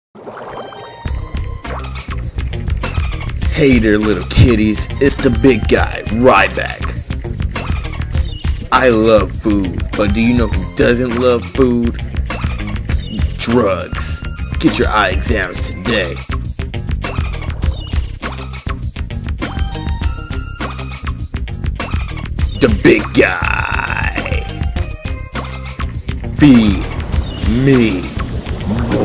Hey there, little kitties, it's the big guy, Ryback. I love food, but do you know who doesn't love food? Drugs. Get your eye exams today. The big guy. Feed me.